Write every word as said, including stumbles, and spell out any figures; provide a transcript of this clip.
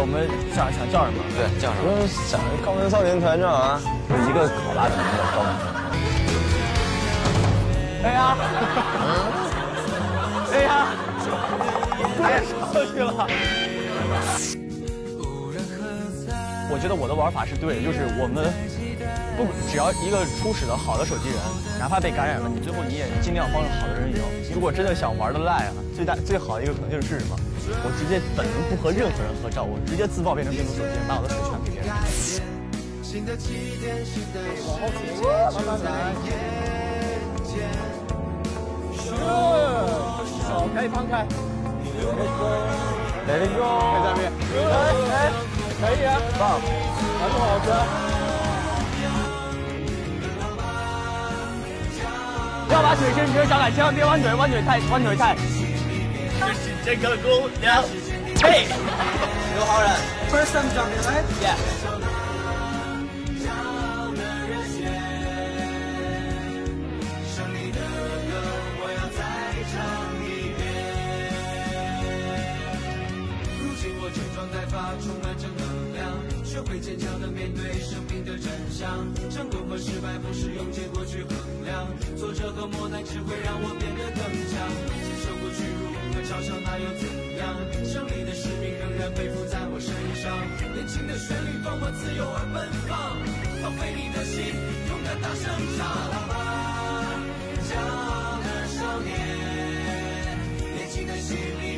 我们想想叫什么？ 对，叫什么？ 我想肛门少年团长啊， 有一个考拉什么的肛门。哎呀！哎呀！太上去了。我觉得我的玩法是对的，就是我们不只要一个初始的好的手机人，哪怕被感染了，你最后你也尽量帮着好的人赢。如果真的想玩的赖啊，最大最好的一个可能就是什么？我直接本人不和任何人合照，我直接自爆变成病毒手机，把我的水全给别人。往后停，慢慢来。是，手可以放开。Let it go， 在这边。哎哎，可以啊，棒，很好的。要把水伸直上来，千万别弯腿，弯腿太弯腿太。这是这个姑娘。嘿，刘浩然 ，First time jumping, right? Yeah. 充满正能量，学会坚强的面对生命的真相。成功和失败不是用结果去衡量，挫折和磨难只会让我变得更强。接受过屈辱和嘲笑，那又怎样？胜利的使命仍然背负在我身上。年轻的旋律多么自由而奔放，放飞你的心，勇敢大声唱。啦吧，骄傲的少年，年轻的心里。